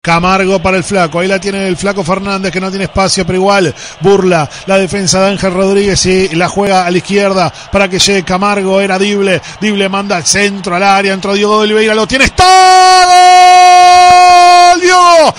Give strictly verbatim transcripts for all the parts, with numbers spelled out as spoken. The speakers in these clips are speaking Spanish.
Camargo para el flaco, ahí la tiene el flaco Fernández que no tiene espacio, pero igual burla la defensa de Ángel Rodríguez y la juega a la izquierda para que llegue Camargo, era Dible, Dible manda al centro, al área, entró Diogo de Oliveira, lo tiene, ¡está! ¡Gol! ¡Diogo!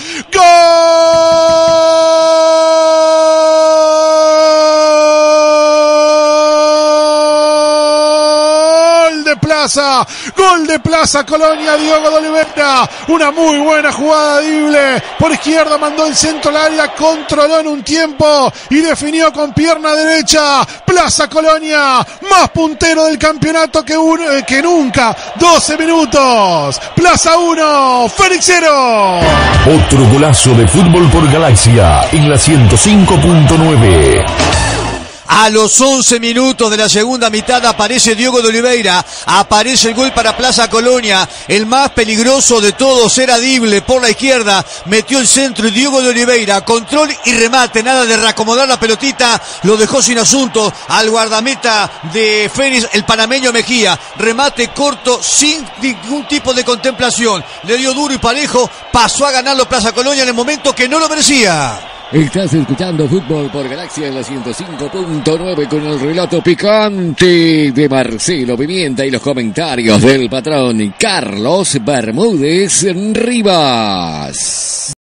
¡Gol! De Plaza, gol de Plaza Colonia, Diogo de Oliveira, una muy buena jugada de Dible, por izquierda mandó el centro al área, controló en un tiempo y definió con pierna derecha. Plaza Colonia, más puntero del campeonato que, un, eh, que nunca, doce minutos, Plaza uno, Fénix cero. Otro golazo de Fútbol por Galaxia en la ciento cinco punto nueve. A los once minutos de la segunda mitad aparece Diogo de Oliveira, aparece el gol para Plaza Colonia, el más peligroso de todos era Dible por la izquierda, metió el centro y Diogo de Oliveira, control y remate, nada de reacomodar la pelotita, lo dejó sin asunto al guardameta de Fénix, el panameño Mejía, remate corto sin ningún tipo de contemplación, le dio duro y parejo, pasó a ganarlo Plaza Colonia en el momento que no lo merecía. Estás escuchando Fútbol por Galaxia en la ciento cinco punto nueve con el relato picante de Marcelo Pimienta y los comentarios del patrón Carlos Bermúdez Rivas.